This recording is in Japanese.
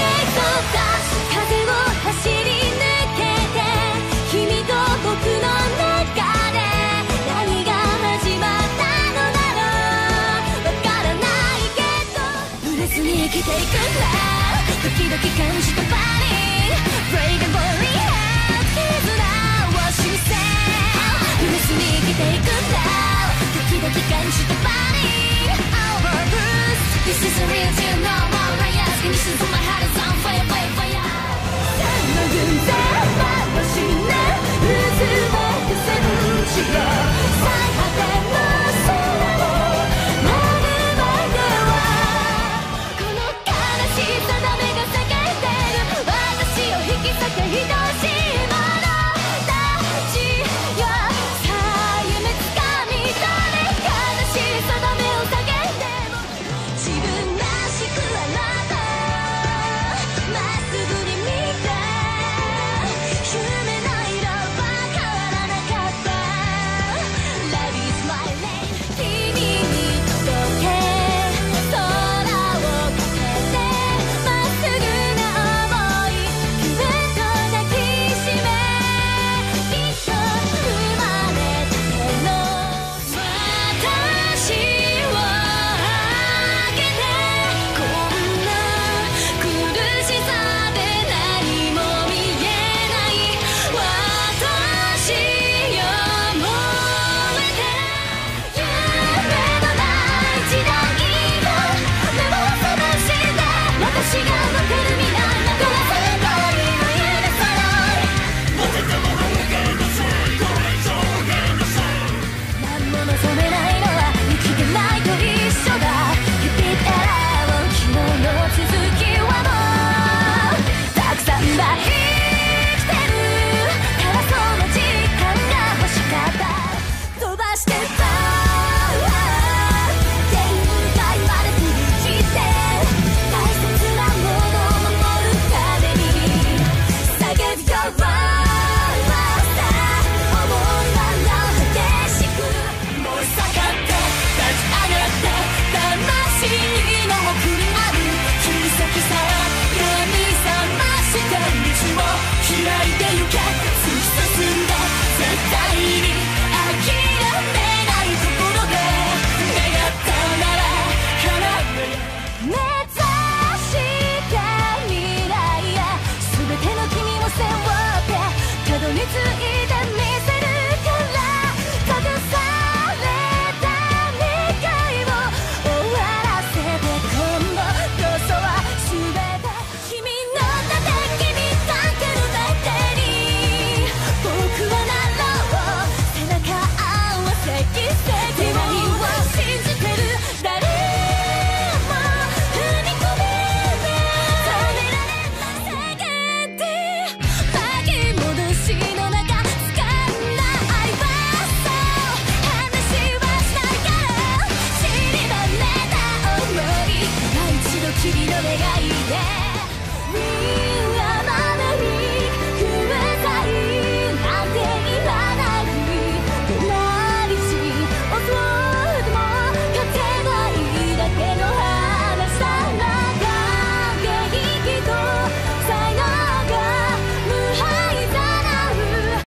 風を走り抜けて君と僕の中で何が始まったのだろう。わからないけどブレずに生きていくんだ。時々感じたパニック Break and boring heart 絆を修正ブレずに生きていくんだ。時々感じたパニック Overboost This is a real deal No more liars Ignition for my heart is on fire fire fire さあ軍勢幻ね渦をく戦地よ最果ての空を投げまではこの悲しさだめが叫んでる私を引き裂け愛しいものたちよさあ夢つかみ取れ悲しさだめを叫んでも自分らしくあなたまっすぐに見て夢の色は変わらなかった Love is my lane 君に届け空をかけてまっすぐな想い夢と抱きしめきっと生まれたての私をあげてこんな苦しさで何も見えない私よ燃えて夢のない時代を目を覚まして私が分かる